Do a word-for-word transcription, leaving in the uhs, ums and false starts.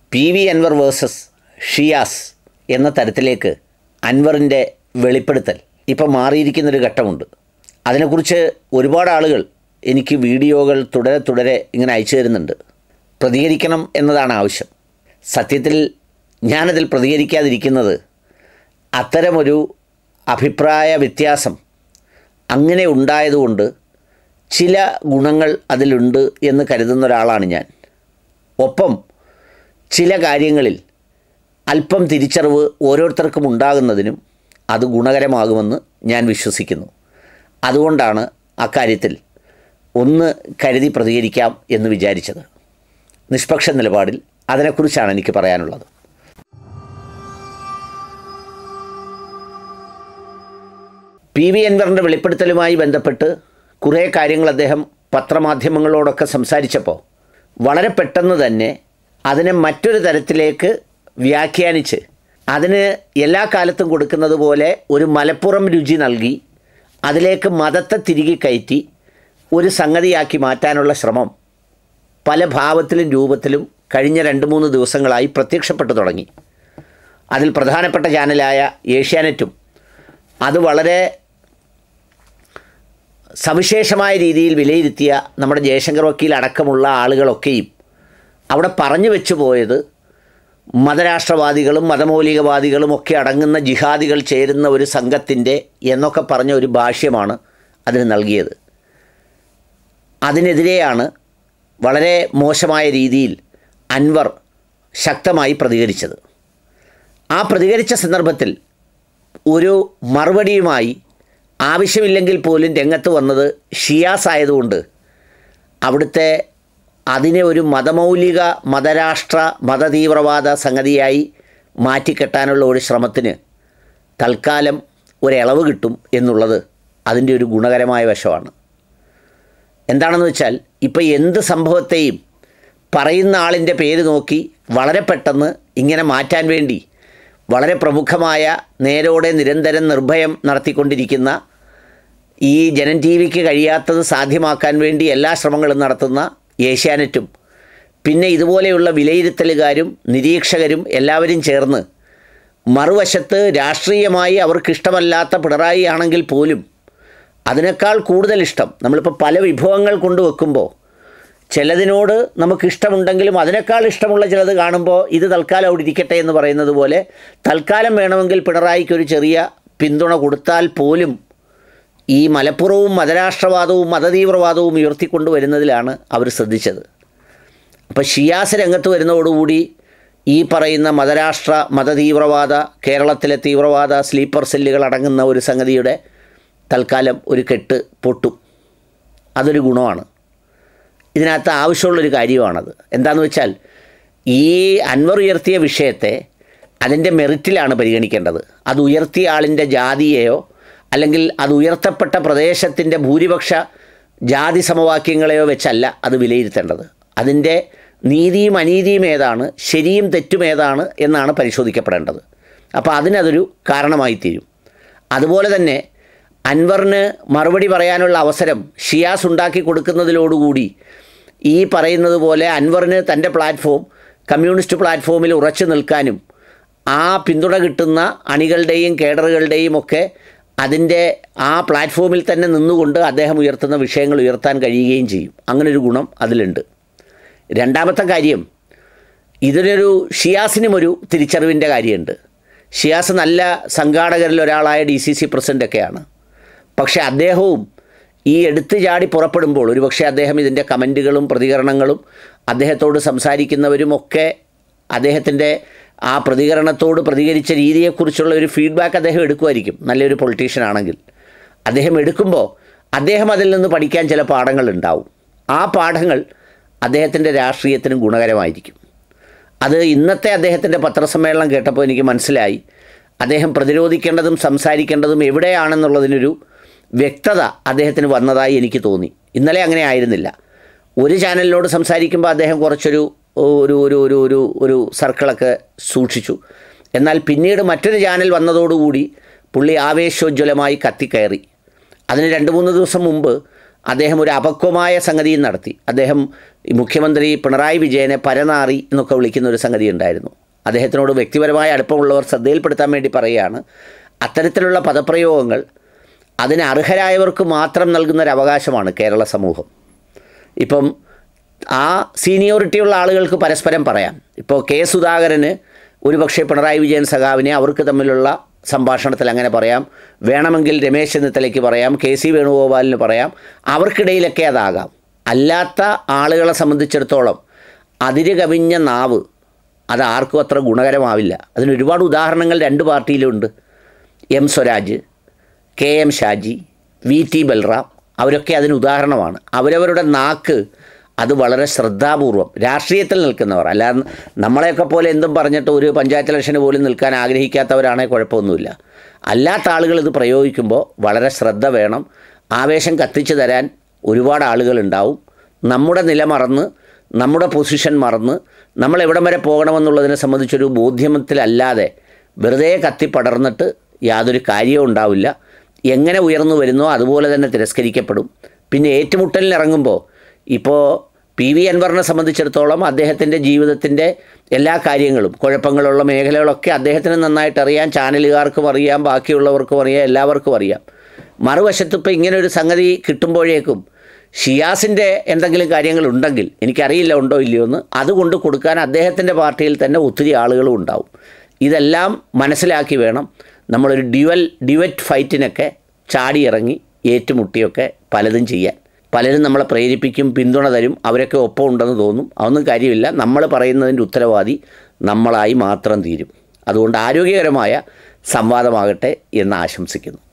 P V Anvar versus Shiyas എന്ന തരത്തിലേക്ക് അൻവറിൻ്റെ വെളിപ്പെടുത്തൽ ഇപ്പോൾ മാറിയിരിക്കുന്നൊരു ഘട്ടമുണ്ട്. അതിനെക്കുറിച്ച് ഒരുപാട് ആളുകൾ എനിക്ക് വീഡിയോകൾ തുടരെ തുടരെ ഇങ്ങനെ അയച്ചു തരുന്നുണ്ട്. പ്രതികരിക്കണം എന്നതാണ് ആവശ്യം. സത്യത്തിൽ ഞാനതിൽ പ്രതികരിക്കാതിരിക്കുന്നത് അത്തരമൊരു അഭിപ്രായ വ്യത്യാസം അങ്ങനെ ഉണ്ടായതുകൊണ്ട് ചില ഗുണങ്ങൾ അതിലുണ്ട് എന്ന് കരുതുന്ന ഒരാളാണ് ഞാൻ. ഒപ്പം ചില കാര്യങ്ങളിൽ അല്പം തിരിച്ചറിവ് ഓരോരുത്തർക്കും ഉണ്ടാകുന്നതിനും അത് ഗുണകരമാകുമെന്ന് ഞാൻ വിശ്വസിക്കുന്നു. അതുകൊണ്ടാണ് അക്കാര്യത്തിൽ ഒന്ന് കരുതി പ്രതികരിക്കാം എന്ന് വിചാരിച്ചത്. നിഷ്പക്ഷ നിലപാടിൽ അതിനെക്കുറിച്ചാണ് എനിക്ക് പറയാനുള്ളത്. പി വി അൻവറിൻ്റെ വെളിപ്പെടുത്തലുമായി ബന്ധപ്പെട്ട് കുറേ കാര്യങ്ങൾ അദ്ദേഹം പത്രമാധ്യമങ്ങളോടൊക്കെ സംസാരിച്ചപ്പോൾ വളരെ പെട്ടെന്ന് തന്നെ അതിനെ മറ്റൊരു തരത്തിലേക്ക് വ്യാഖ്യാനിച്ച് അതിന് എല്ലാ കാലത്തും കൊടുക്കുന്നത് പോലെ ഒരു മലപ്പുറം രുചി നൽകി അതിലേക്ക് മതത്തെ തിരികെ കയറ്റി ഒരു സംഗതിയാക്കി മാറ്റാനുള്ള ശ്രമം പല ഭാവത്തിലും രൂപത്തിലും കഴിഞ്ഞ രണ്ട് മൂന്ന് ദിവസങ്ങളായി പ്രത്യക്ഷപ്പെട്ടു തുടങ്ങി. അതിൽ പ്രധാനപ്പെട്ട ചാനലായ ഏഷ്യാനെറ്റും അത് വളരെ സവിശേഷമായ രീതിയിൽ വിലയിരുത്തിയ നമ്മുടെ ജയശങ്കർ വക്കീൽ അടക്കമുള്ള ആളുകളൊക്കെയും അവിടെ പറഞ്ഞു വെച്ചു പോയത് മതരാഷ്ട്രവാദികളും മതമൗലികവാദികളും ഒക്കെ അടങ്ങുന്ന ജിഹാദികൾ ചേരുന്ന ഒരു സംഘത്തിൻ്റെ എന്നൊക്കെ പറഞ്ഞ ഒരു ഭാഷ്യമാണ് അതിന് നൽകിയത്. അതിനെതിരെയാണ് വളരെ മോശമായ രീതിയിൽ അൻവർ ശക്തമായി പ്രതികരിച്ചത്. ആ പ്രതികരിച്ച സന്ദർഭത്തിൽ ഒരു മറുപടിയുമായി ആവശ്യമില്ലെങ്കിൽ പോലും രംഗത്ത് വന്നത് ഷിയാസ് ആയതുകൊണ്ട് അവിടുത്തെ അതിനെ ഒരു മതമൗലിക മതരാഷ്ട്ര മതതീവ്രവാദ സംഗതിയായി മാറ്റിക്കെട്ടാനുള്ള ഒരു ശ്രമത്തിന് തൽക്കാലം ഒരിളവ് കിട്ടും എന്നുള്ളത് അതിൻ്റെ ഒരു ഗുണകരമായ വശമാണ്. എന്താണെന്ന് വെച്ചാൽ ഇപ്പോൾ എന്ത് സംഭവത്തെയും പറയുന്ന ആളിൻ്റെ പേര് നോക്കി വളരെ പെട്ടെന്ന് ഇങ്ങനെ മാറ്റാൻ വേണ്ടി വളരെ പ്രമുഖമായ നേരോടെ നിരന്തരം നിർഭയം നടത്തിക്കൊണ്ടിരിക്കുന്ന ഈ ജനം ടി വിക്ക് കഴിയാത്തത് സാധ്യമാക്കാൻ വേണ്ടി എല്ലാ ശ്രമങ്ങളും നടത്തുന്ന ഏഷ്യാനെറ്റും പിന്നെ ഇതുപോലെയുള്ള വിലയിരുത്തലുകാരും നിരീക്ഷകരും എല്ലാവരും ചേർന്ന് മറുവശത്ത് രാഷ്ട്രീയമായി അവർക്കിഷ്ടമല്ലാത്ത പിണറായി ആണെങ്കിൽ പോലും അതിനേക്കാൾ കൂടുതൽ ഇഷ്ടം നമ്മളിപ്പോൾ പല വിഭവങ്ങൾ കൊണ്ടുവെക്കുമ്പോൾ ചിലതിനോട് നമുക്കിഷ്ടമുണ്ടെങ്കിലും അതിനേക്കാൾ ഇഷ്ടമുള്ള ചിലത് കാണുമ്പോൾ ഇത് തൽക്കാലം അവിടെ ഇരിക്കട്ടെ എന്ന് പറയുന്നത് പോലെ തൽക്കാലം വേണമെങ്കിൽ പിണറായിക്കൊരു ചെറിയ പിന്തുണ കൊടുത്താൽ പോലും ഈ മലപ്പുറവും മതരാഷ്ട്രവാദവും മതതീവ്രവാദവും ഉയർത്തിക്കൊണ്ടുവരുന്നതിലാണ് അവർ ശ്രദ്ധിച്ചത്. അപ്പോൾ ഷിയാസ് രംഗത്ത് വരുന്നതോടുകൂടി ഈ പറയുന്ന മതരാഷ്ട്ര മതതീവ്രവാദ കേരളത്തിലെ തീവ്രവാദ സ്ലീപ്പർ സെല്ലുകൾ അടങ്ങുന്ന ഒരു സംഗതിയുടെ തൽക്കാലം ഒരു കെട്ട് പൊട്ടും. അതൊരു ഗുണമാണ്. ഇതിനകത്ത് ആവശ്യമുള്ളൊരു കാര്യമാണത്. എന്താണെന്ന് വെച്ചാൽ ഈ അൻവർ ഉയർത്തിയ വിഷയത്തെ അതിൻ്റെ മെറിറ്റിലാണ് പരിഗണിക്കേണ്ടത്. അത് ഉയർത്തിയ ആളിൻ്റെ ജാതിയെയോ അല്ലെങ്കിൽ അത് ഉയർത്തപ്പെട്ട പ്രദേശത്തിൻ്റെ ഭൂരിപക്ഷ ജാതി സമവാക്യങ്ങളെയോ വെച്ചല്ല അത് വിലയിരുത്തേണ്ടത്. അതിൻ്റെ നീതിയും അനീതിയും ഏതാണ്, ശരിയും തെറ്റും ഏതാണ് എന്നാണ് പരിശോധിക്കപ്പെടേണ്ടത്. അപ്പോൾ അതിനതൊരു കാരണമായി തീരും. അതുപോലെ തന്നെ അൻവറിന് മറുപടി പറയാനുള്ള അവസരം ഷിയാസ് ഉണ്ടാക്കി കൊടുക്കുന്നതിലോടുകൂടി ഈ പറയുന്നത് പോലെ അൻവറിന് തൻ്റെ പ്ലാറ്റ്ഫോം കമ്മ്യൂണിസ്റ്റ് പ്ലാറ്റ്ഫോമിൽ ഉറച്ചു നിൽക്കാനും ആ പിന്തുണ കിട്ടുന്ന അണികളുടെയും കേഡറുകളുടെയും ഒക്കെ അതിൻ്റെ ആ പ്ലാറ്റ്ഫോമിൽ തന്നെ നിന്നുകൊണ്ട് അദ്ദേഹം ഉയർത്തുന്ന വിഷയങ്ങൾ ഉയർത്താൻ കഴിയുകയും ചെയ്യും. അങ്ങനൊരു ഗുണം അതിലുണ്ട്. രണ്ടാമത്തെ കാര്യം, ഇതിനൊരു ഷിയാസിനും ഒരു തിരിച്ചറിവിൻ്റെ കാര്യമുണ്ട്. ഷിയാസ് നല്ല സംഘാടകരിൽ ഒരാളായ ഡി സി സി പ്രസിഡൻ്റൊക്കെയാണ്. പക്ഷേ അദ്ദേഹവും ഈ എടുത്തു ചാടി പുറപ്പെടുമ്പോൾ ഒരുപക്ഷെ അദ്ദേഹം ഇതിൻ്റെ കമൻറ്റുകളും പ്രതികരണങ്ങളും അദ്ദേഹത്തോട് സംസാരിക്കുന്നവരുമൊക്കെ അദ്ദേഹത്തിൻ്റെ ആ പ്രതികരണത്തോട് പ്രതികരിച്ച രീതിയെക്കുറിച്ചുള്ള ഒരു ഫീഡ്ബാക്ക് അദ്ദേഹം എടുക്കുമായിരിക്കും. നല്ലൊരു പൊളിറ്റീഷ്യൻ ആണെങ്കിൽ അദ്ദേഹം എടുക്കുമ്പോൾ അദ്ദേഹം അതിൽ നിന്ന് പഠിക്കാൻ ചില പാഠങ്ങളുണ്ടാവും. ആ പാഠങ്ങൾ അദ്ദേഹത്തിൻ്റെ രാഷ്ട്രീയത്തിനും ഗുണകരമായിരിക്കും. അത് ഇന്നത്തെ അദ്ദേഹത്തിൻ്റെ പത്രസമ്മേളനം കേട്ടപ്പോൾ എനിക്ക് മനസ്സിലായി. അദ്ദേഹം പ്രതിരോധിക്കേണ്ടതും സംസാരിക്കേണ്ടതും എവിടെയാണെന്നുള്ളതിനൊരു വ്യക്തത അദ്ദേഹത്തിന് വന്നതായി എനിക്ക് തോന്നി. ഇന്നലെ അങ്ങനെ ആയിരുന്നില്ല. ഒരു ചാനലിനോട് സംസാരിക്കുമ്പോൾ അദ്ദേഹം കുറച്ചൊരു ഒരു ഒരു ഒരു ഒരു ഒരു സർക്കിളൊക്കെ സൂക്ഷിച്ചു. എന്നാൽ പിന്നീട് മറ്റൊരു ചാനൽ വന്നതോടുകൂടി പുള്ളി ആവേശോജ്വലമായി കത്തിക്കയറി. അതിന് രണ്ട് മൂന്ന് ദിവസം മുമ്പ് അദ്ദേഹം ഒരു അപക്വമായ സംഗതിയും നടത്തി. അദ്ദേഹം ഈ മുഖ്യമന്ത്രി പിണറായി വിജയനെ പരനാറി എന്നൊക്കെ വിളിക്കുന്ന ഒരു സംഗതി ഉണ്ടായിരുന്നു. അദ്ദേഹത്തിനോട് വ്യക്തിപരമായ അടുപ്പമുള്ളവർ ശ്രദ്ധയിൽപ്പെടുത്താൻ വേണ്ടി പറയുകയാണ്, അത്തരത്തിലുള്ള പദപ്രയോഗങ്ങൾ അതിന് അർഹരായവർക്ക് മാത്രം നൽകുന്നൊരു അവകാശമാണ് കേരള സമൂഹം. ഇപ്പം ആ സീനിയോറിറ്റിയുള്ള ആളുകൾക്ക് പരസ്പരം പറയാം. ഇപ്പോൾ കെ സുധാകരന് ഒരുപക്ഷെ പിണറായി വിജയൻ സഖാവിനെ അവർക്ക് തമ്മിലുള്ള സംഭാഷണത്തിൽ അങ്ങനെ പറയാം, വേണമെങ്കിൽ രമേശ് ചെന്നിത്തലയ്ക്ക് പറയാം, കെ സി വേണുഗോപാലിന് പറയാം, അവർക്കിടയിലൊക്കെ അതാകാം. അല്ലാത്ത ആളുകളെ സംബന്ധിച്ചിടത്തോളം അതിര് കവിഞ്ഞ നാവ് അത് ആർക്കും അത്ര ഗുണകരമാവില്ല. അതിന് ഒരുപാട് ഉദാഹരണങ്ങൾ രണ്ട് പാർട്ടിയിലുണ്ട്. M Swaraj, K M Shaji, V T Balram, അവരൊക്കെ അതിന് ഉദാഹരണമാണ്. അവരവരുടെ നാക്ക് അത് വളരെ ശ്രദ്ധാപൂർവം രാഷ്ട്രീയത്തിൽ നിൽക്കുന്നവർ, അല്ലാതെ നമ്മളെയൊക്കെ പോലെ എന്തും പറഞ്ഞിട്ട് ഒരു പഞ്ചായത്ത് ഇലക്ഷന് പോലും നിൽക്കാൻ ആഗ്രഹിക്കാത്തവരാണെങ്കിൽ കുഴപ്പമൊന്നുമില്ല. അല്ലാത്ത ആളുകൾ ഇത് പ്രയോഗിക്കുമ്പോൾ വളരെ ശ്രദ്ധ വേണം. ആവേശം കത്തിച്ചു തരാൻ ഒരുപാട് ആളുകളുണ്ടാവും. നമ്മുടെ നില മറന്ന്, നമ്മുടെ പൊസിഷൻ മറന്ന്, നമ്മൾ എവിടം വരെ പോകണമെന്നുള്ളതിനെ സംബന്ധിച്ചൊരു ബോധ്യമത്തിലല്ലാതെ വെറുതെ കത്തിപ്പടർന്നിട്ട് യാതൊരു കാര്യവും ഉണ്ടാവില്ല. എങ്ങനെ ഉയർന്നു വരുന്നോ അതുപോലെ തന്നെ തിരസ്കരിക്കപ്പെടും. പിന്നെ ഏറ്റുമുട്ടലിനിറങ്ങുമ്പോൾ ഇപ്പോൾ പി വി അൻവറിനെ സംബന്ധിച്ചിടത്തോളം അദ്ദേഹത്തിൻ്റെ ജീവിതത്തിൻ്റെ എല്ലാ കാര്യങ്ങളും, കുഴപ്പങ്ങളുള്ള മേഖലകളൊക്കെ അദ്ദേഹത്തിന് നന്നായിട്ട് അറിയാം. ചാനലുകാർക്കും അറിയാം, ബാക്കിയുള്ളവർക്കും അറിയാം, എല്ലാവർക്കും അറിയാം. മറുവശത്ത് ഇപ്പോൾ ഇങ്ങനൊരു സംഗതി കിട്ടുമ്പോഴേക്കും ഷിയാസിൻ്റെ എന്തെങ്കിലും കാര്യങ്ങളുണ്ടെങ്കിൽ, എനിക്കറിയില്ല ഉണ്ടോ ഇല്ലയോ എന്ന്, അതുകൊണ്ട് കൊടുക്കാൻ അദ്ദേഹത്തിൻ്റെ പാർട്ടിയിൽ തന്നെ ഒത്തിരി ആളുകളും ഉണ്ടാവും. ഇതെല്ലാം മനസ്സിലാക്കി വേണം നമ്മളൊരു ഡ്യുവൽ ഡിവറ്റ് ഫൈറ്റിനൊക്കെ ചാടിയിറങ്ങി ഏറ്റുമുട്ടിയൊക്കെ പലതും ചെയ്യാൻ. പലരും നമ്മളെ പ്രേരിപ്പിക്കും, പിന്തുണ തരും, അവരൊക്കെ ഒപ്പം ഉണ്ടെന്ന് തോന്നും. അതൊന്നും കാര്യമില്ല. നമ്മൾ പറയുന്നതിൻ്റെ ഉത്തരവാദി നമ്മളായി മാത്രം തീരും. അതുകൊണ്ട് ആരോഗ്യകരമായ സംവാദമാകട്ടെ എന്ന് ആശംസിക്കുന്നു.